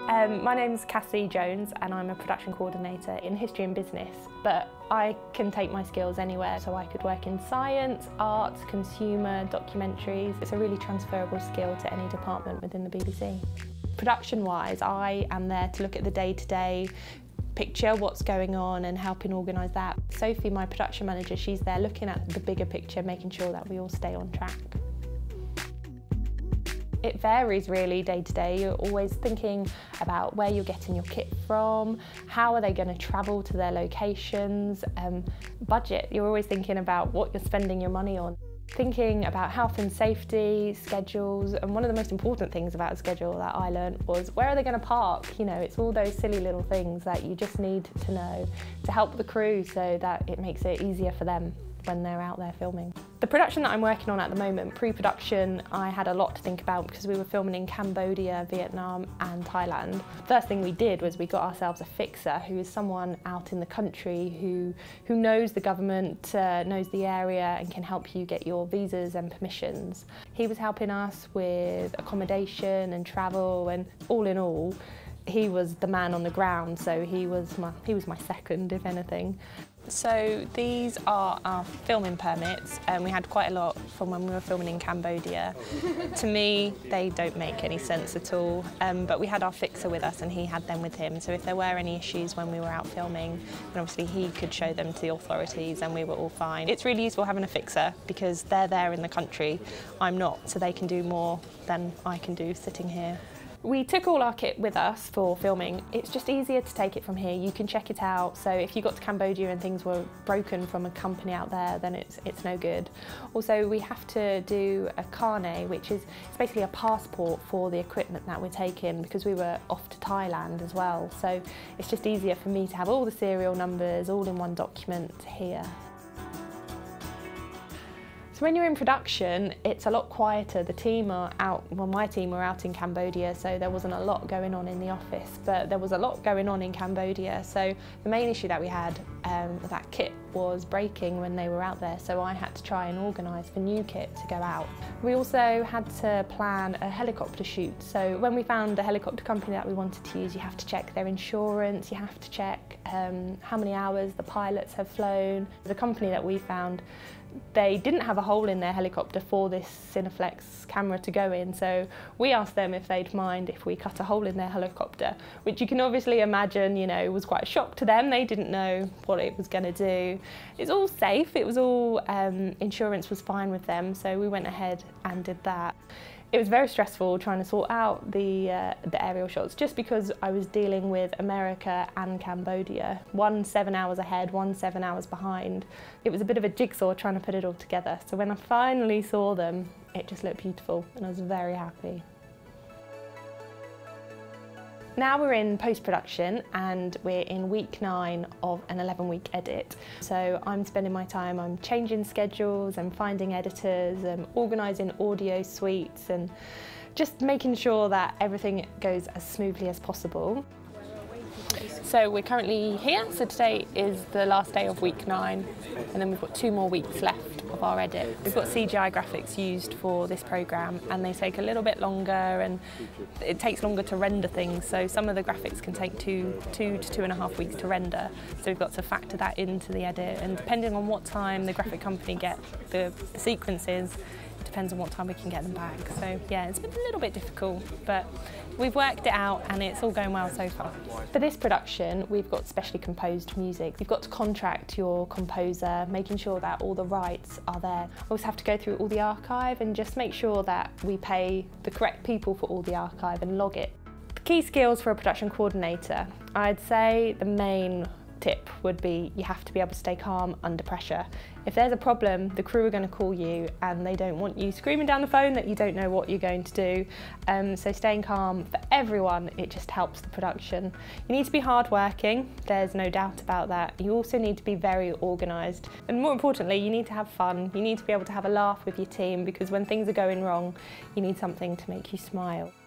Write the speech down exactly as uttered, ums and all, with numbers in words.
Um, my name's Kassi Jones and I'm a production coordinator in history and business, but I can take my skills anywhere, so I could work in science, arts, consumer, documentaries. It's a really transferable skill to any department within the B B C. Production-wise, I am there to look at the day-to-day picture, what's going on, and helping organise that. Sophie, my production manager, she's there looking at the bigger picture, making sure that we all stay on track. It varies really day to day. You're always thinking about where you're getting your kit from, how are they going to travel to their locations, um, budget. You're always thinking about what you're spending your money on. Thinking about health and safety, schedules, and one of the most important things about a schedule that I learned was where are they going to park? You know, it's all those silly little things that you just need to know to help the crew so that it makes it easier for them when they're out there filming. The production that I'm working on at the moment, pre-production, I had a lot to think about because we were filming in Cambodia, Vietnam and Thailand. First thing we did was we got ourselves a fixer who is someone out in the country who, who knows the government, uh, knows the area and can help you get your visas and permissions. He was helping us with accommodation and travel, and all in all, he was the man on the ground, so he was my, he was my second, if anything. So these are our filming permits, and we had quite a lot from when we were filming in Cambodia. To me, they don't make any sense at all, um, but we had our fixer with us and he had them with him, so if there were any issues when we were out filming, then obviously he could show them to the authorities and we were all fine. It's really useful having a fixer because they're there in the country, I'm not, so they can do more than I can do sitting here. We took all our kit with us for filming. It's just easier to take it from here. You can check it out. So if you got to Cambodia and things were broken from a company out there, then it's, it's no good. Also, we have to do a carnet, which is it's basically a passport for the equipment that we're taking because we were off to Thailand as well. So it's just easier for me to have all the serial numbers all in one document here. So when you're in production, it's a lot quieter. The team are out, well my team were out in Cambodia, so there wasn't a lot going on in the office, but there was a lot going on in Cambodia. So the main issue that we had, um, that kit was breaking when they were out there, so I had to try and organise for new kit to go out. We also had to plan a helicopter shoot, so when we found a helicopter company that we wanted to use, you have to check their insurance, you have to check um, how many hours the pilots have flown. The company that we found, they didn't have a hole in their helicopter for this Cineflex camera to go in, so we asked them if they'd mind if we cut a hole in their helicopter, which you can obviously imagine, you know, was quite a shock to them. They didn't know what it was going to do. It's all safe, it was all, um, insurance was fine with them, so we went ahead and did that. It was very stressful trying to sort out the, uh, the aerial shots just because I was dealing with America and Cambodia. One seven hours ahead, one seven hours behind. It was a bit of a jigsaw trying to put it all together. So when I finally saw them, it just looked beautiful and I was very happy. Now we're in post-production and we're in week nine of an eleven week edit. So I'm spending my time, I'm changing schedules and finding editors and organising audio suites and just making sure that everything goes as smoothly as possible. So we're currently here, so today is the last day of week nine and then we've got two more weeks left of our edit. We've got C G I graphics used for this programme and they take a little bit longer and it takes longer to render things, so some of the graphics can take two, two to two and a half weeks to render, so we've got to factor that into the edit, and depending on what time the graphic company get the sequences, it depends on what time we can get them back. So yeah, it's been a little bit difficult, but we've worked it out and it's all going well so far. For this production, we've got specially composed music. You've got to contract your composer, making sure that all the rights are there. We also have to go through all the archive and just make sure that we pay the correct people for all the archive and log it. The key skills for a production coordinator, I'd say the main tip would be you have to be able to stay calm under pressure. If there's a problem, the crew are going to call you and they don't want you screaming down the phone that you don't know what you're going to do. Um, so staying calm for everyone, it just helps the production. You need to be hardworking, there's no doubt about that. You also need to be very organised. And more importantly, you need to have fun. You need to be able to have a laugh with your team because when things are going wrong, you need something to make you smile.